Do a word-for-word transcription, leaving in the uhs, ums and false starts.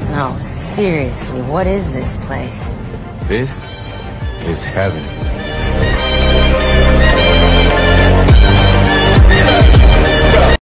No, seriously, what is this place? This is heaven.